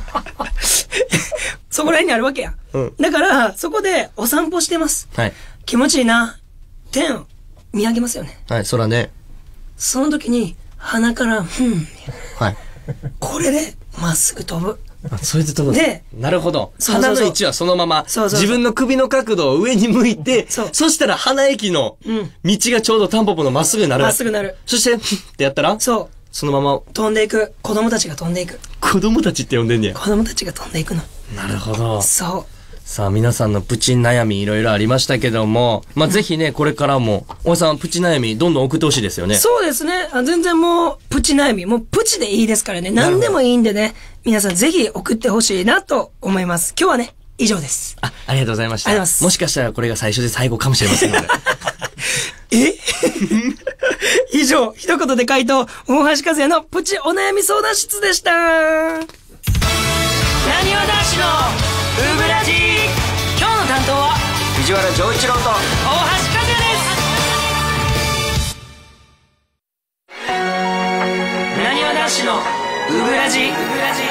そこら辺にあるわけや。うん。だから、そこでお散歩してます。はい。気持ちいいな。天を見上げますよね。 はい、そらね。 その時に、鼻から、ふん。 はい。 これで、まっすぐ飛ぶ。 あ、それで飛ぶ。 で、なるほど。鼻の位置はそのまま、そうそうそう、自分の首の角度を上に向いて、そう。そしたら鼻息の道がちょうどタンポポのまっすぐになる。 まっすぐなる。 そして、ってやったら、 そう。 そのまま。 飛んでいく。子供たちが飛んでいく。 子供たちって呼んでんねや。 子供たちが飛んでいくの。 なるほど。 そう。 さあ、皆さんのプチ悩みいろいろありましたけども、まあ、ぜひね、これからも、大橋さん、プチ悩みどんどん送ってほしいですよね。 そうですね。あ、全然もう、プチ悩み、もうプチでいいですからね。何でもいいんでね、皆さんぜひ送ってほしいなと思います。今日はね、以上です。 あ、ありがとうございました。 ありがとうございます。 もしかしたらこれが最初で最後かもしれませんので。 え以上、一言で回答、大橋和也のプチお悩み相談室でした。なにわ男子のウブラジー。今日の担当は藤原丈一郎と大橋和也です。なにわ男子のウブラジー。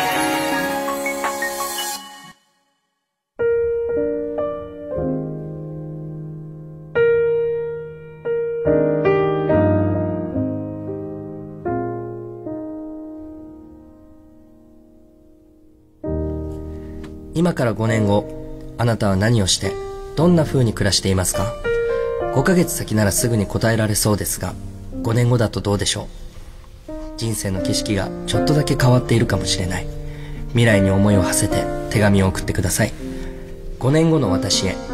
今からごねんご、あなたは何をして、どんな風に暮らしていますか？ごかげつ先ならすぐに答えられそうですが、ごねんごだとどうでしょう？人生の景色がちょっとだけ変わっているかもしれない。未来に思いを馳せて手紙を送ってください。ごねんごの私へ。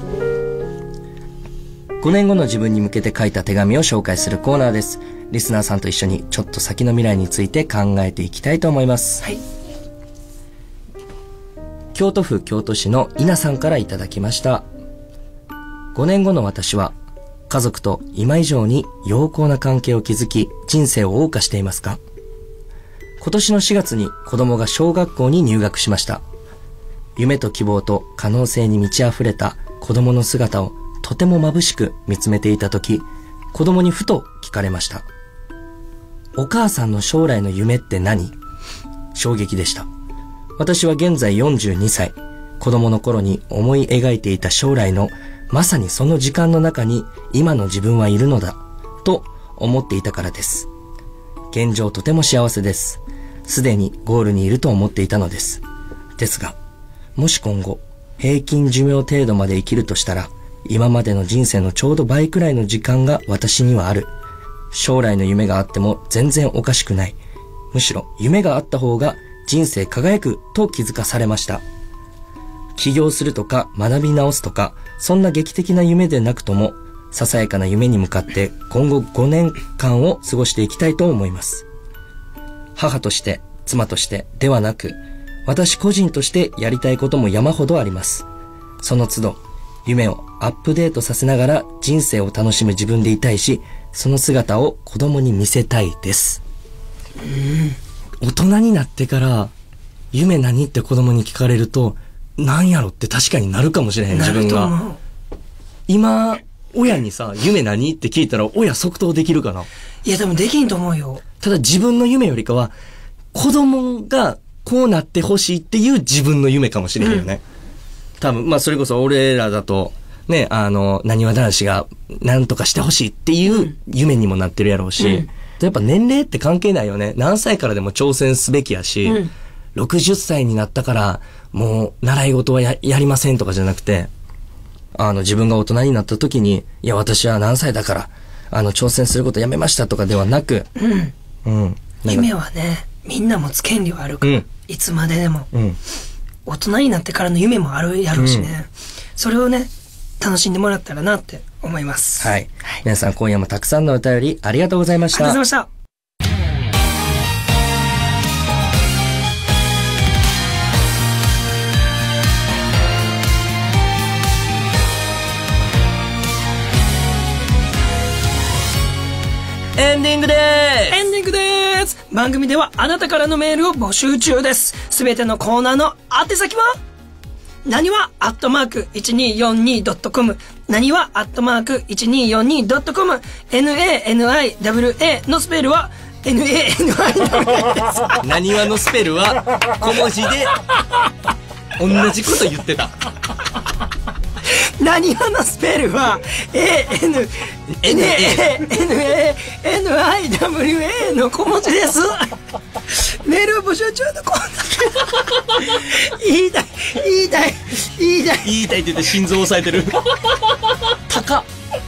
ごねんごの自分に向けて書いた手紙を紹介するコーナーです。リスナーさんと一緒にちょっと先の未来について考えていきたいと思います。 はい。 京都府京都市の稲さんからいただきました。ごねんごの私は家族と今以上に良好な関係を築き、人生を謳歌していますか？今年のしがつに子供が小学校に入学しました。夢と希望と可能性に満ち溢れた子供の姿をとても眩しく見つめていたとき、子供にふと聞かれました。お母さんの将来の夢って何？衝撃でした。私は現在よんじゅうにさい。子供の頃に思い描いていた将来のまさにその時間の中に今の自分はいるのだと思っていたからです。現状とても幸せです。すでにゴールにいると思っていたのです。ですが、もし今後平均寿命程度まで生きるとしたら、今までの人生のちょうど倍くらいの時間が私にはある。将来の夢があっても全然おかしくない。むしろ夢があった方が人生輝くと気づかされました。起業するとか学び直すとか、そんな劇的な夢でなくとも、ささやかな夢に向かって今後ごねんかんを過ごしていきたいと思います。母として、妻としてではなく、私個人としてやりたいことも山ほどあります。その都度、夢をアップデートさせながら人生を楽しむ自分でいたいし、その姿を子供に見せたいです。うん、大人になってから夢何って子供に聞かれると、なんやろって確かになるかもしれへん。自分が今親にさ、夢何って聞いたら親即答できるかな？ いやでもできんと思うよ。 ただ自分の夢よりかは子供がこうなってほしいっていう自分の夢かもしれへんよね、うん、多分まあそれこそ俺らだとね、あのなにわ男子がなんとかしてほしいっていう夢にもなってるやろうし、うん、やっぱ年齢って関係ないよね。何歳からでも挑戦すべきやし、うん、ろくじゅっさいになったからもう習い事は や, やりませんとかじゃなくて、あの自分が大人になった時に、いや私は何歳だからあの挑戦することやめましたとかではなく、 うん、うん、夢はねみんな持つ権利はあるから、うん、いつまででも、うん、大人になってからの夢もあるやろうしね、うん、それをね楽しんでもらったらなって思います。 はい、はい、皆さん今夜もたくさんのお便りありがとうございました。 ありがとうございました。 エンディングでーす。 エンディングでーす。番組ではあなたからのメールを募集中です。すべてのコーナーの宛先はなにわアットマーク いちにーよんにードットコム なにわアットマーク いちにーよんにードットコム ナニワ のスペルは ナニワ です。 なにわのスペルは小文字で同じこと言ってた。 なにわのスペルは エーエヌエヌエーエヌエーエヌアイダブリューエー の小文字です。メールを募集中のコーナー。言いたい言いたい言いたい言いたいって言って心臓を押さえてる。高っ。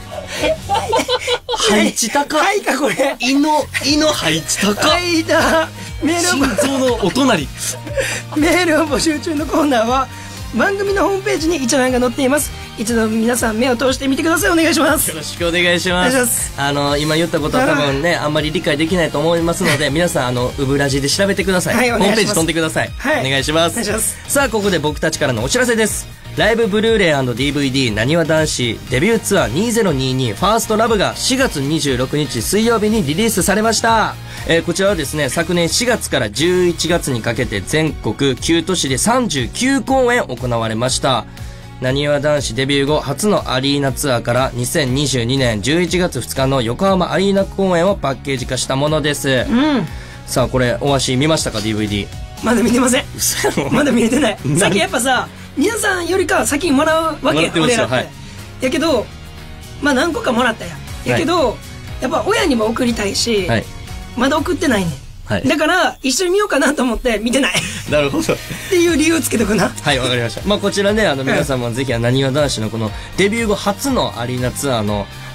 配置高っ。 はいかこれ。 胃の胃の配置高っ。 はいだ。メールを心臓のお隣。 メールを募集中のコーナーは番組のホームページに一覧が載っています。一度皆さん目を通してみてください。お願いします。 よろしくお願いします。お願いします。あの今言ったことは多分ねあんまり理解できないと思いますので皆さんあのウブラジで調べてください。はい、ホームページ飛んでください。はい、お願いします。お願いします。さあここで僕たちからのお知らせです。ライブブルーレイ&ディーブイディー なにわ男子デビューツアーにせんにじゅうにファーストラブがしがつにじゅうろくにち水曜日にリリースされました。えー、こちらはですね昨年しがつからじゅういちがつにかけて全国きゅう都市でさんじゅうきゅうこうえん行われました。なにわ男子デビュー後初のアリーナツアーからにせんにじゅうにねんじゅういちがつふつかの横浜アリーナ公演をパッケージ化したものです。うん、さあこれお足見ましたか？ ディーブイディーまだ見てません。まだ見れてない。さっきやっぱさ皆さんよりか先にもらうわけや俺らって、はい、やけどまあ何個かもらったややけど、はい、やっぱ親にも送りたいし、はい、まだ送ってないねん、はい、だから一緒に見ようかなと思って見てない。 なるほどっていう理由つけとくな。 はいわかりました。まあこちらねあの皆さんもぜひなにわ男子のこのデビュー後初のアリーナツアーの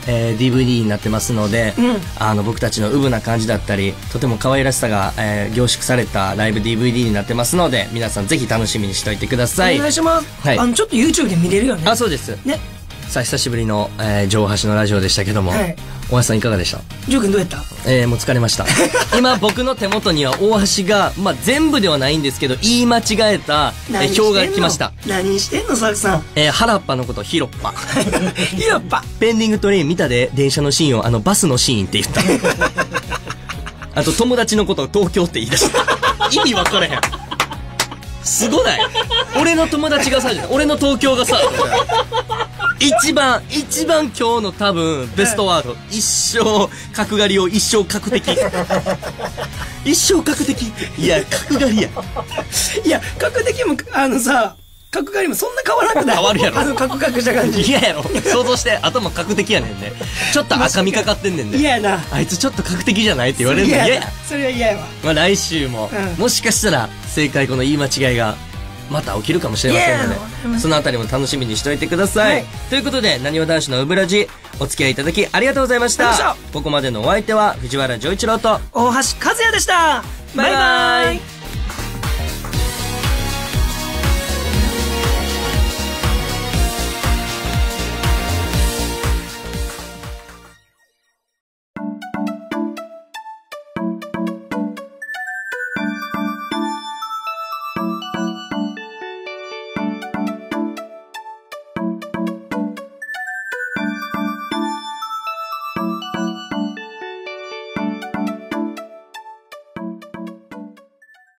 えー、ディーブイディー になってますので、うん、あの僕たちのウブな感じだったりとても可愛らしさが、えー、凝縮されたライブ ディーブイディー になってますので、皆さんぜひ楽しみにしておいてください。 お願いします、はい、あのちょっと YouTube で見れるよね。 あ、そうですね。さあ久しぶりの、えー、上橋のラジオでしたけども、はい、大橋さんいかがでした？ ジョー君どうやった？ えー、もう疲れました今僕の手元には大橋が、まあ、全部ではないんですけど言い間違えた、えー、表が来ました。 何してんのサクさん。 えー、原っぱのことヒロッパヒロッパペンディングトレイン見たで、電車のシーンをあのバスのシーンって言ったあと友達のことを東京って言い出した意味分からへん。すごない？俺の友達がさ、俺の東京がさ一番一番今日の多分ベストワード、一生角刈りを一生角的一生角的。いや角刈りやいや角的もあのさ角刈りもそんな変わらなくない？ 変わるやろ。 あのカクカクした感じ。 嫌やろ。想像して頭角的やねんね。ちょっと赤みかかってんねんね。 嫌やな。 あいつちょっと角的じゃないって言われるの嫌や。 それは嫌やわ。 まあ来週も、うん、もしかしたら正解この言い間違いがまた起きるかもしれませんので、そのあたりも楽しみにしておいてください、はい、ということでなにわ男子のウブラジお付き合いいただきありがとうございました。ここまでのお相手は藤原丈一郎と大橋和也でした。バイバイ。